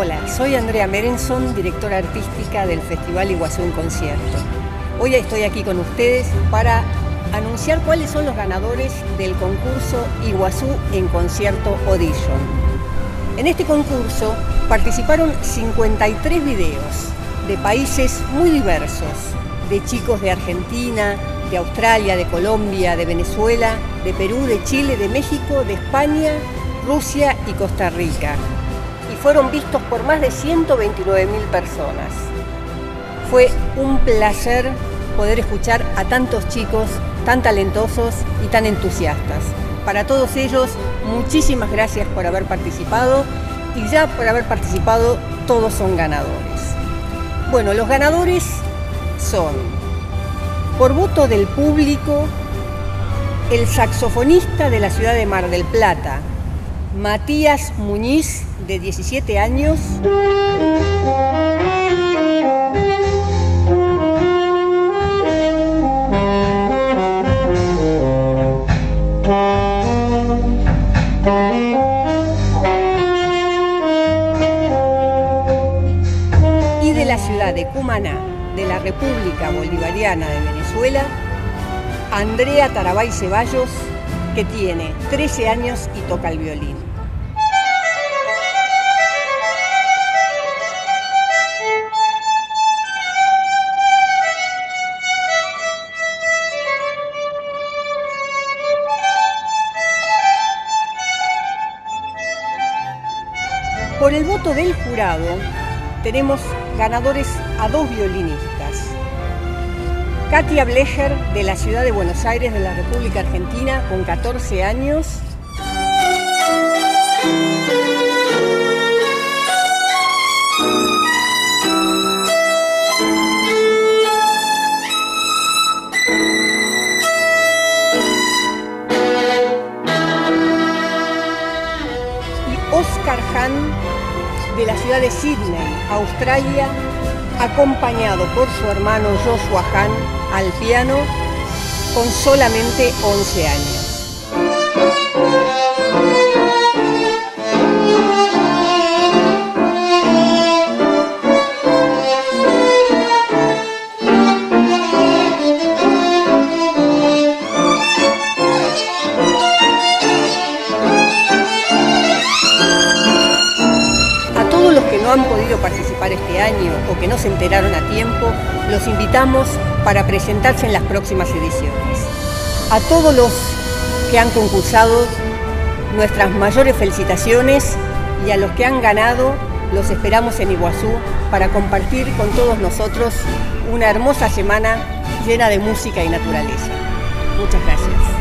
Hola, soy Andrea Merenson, directora artística del Festival Iguazú en Concierto. Hoy estoy aquí con ustedes para anunciar cuáles son los ganadores del concurso Iguazú en Concierto Audition. En este concurso participaron 53 videos de países muy diversos, de chicos de Argentina, de Australia, de Colombia, de Venezuela, de Perú, de Chile, de México, de España, Rusia y Costa Rica. Y fueron vistos por más de 129.000 personas. Fue un placer poder escuchar a tantos chicos tan talentosos y tan entusiastas. Para todos ellos, muchísimas gracias por haber participado, y ya por haber participado todos son ganadores. Bueno, los ganadores son, por voto del público, el saxofonista de la ciudad de Mar del Plata, Matías Muñiz, de 17 años. Y de la ciudad de Cumaná, de la República Bolivariana de Venezuela, Andrea Tarabay Ceballos, que tiene 13 años y toca el violín. Por el voto del jurado, tenemos ganadores a 2 violinistas. Katia Blecher, de la ciudad de Buenos Aires, de la República Argentina, con 14 años. Y Oscar Hahn, de la ciudad de Sydney, Australia, acompañado por su hermano Joshua Hahn al piano, con solamente 11 años. No han podido participar este año o que no se enteraron a tiempo, los invitamos para presentarse en las próximas ediciones. A todos los que han concursado, nuestras mayores felicitaciones, y a los que han ganado, los esperamos en Iguazú para compartir con todos nosotros una hermosa semana llena de música y naturaleza. Muchas gracias.